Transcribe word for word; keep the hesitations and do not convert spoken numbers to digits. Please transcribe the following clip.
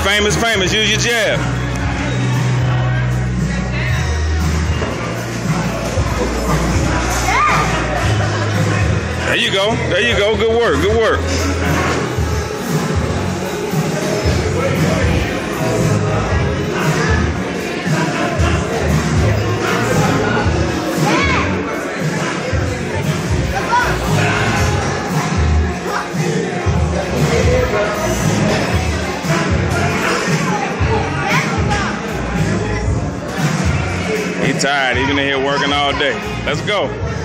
Famous, famous. Use your jab. There you go. There you go. Good work. Good work. He's tired. He's been in here working all day. Let's go.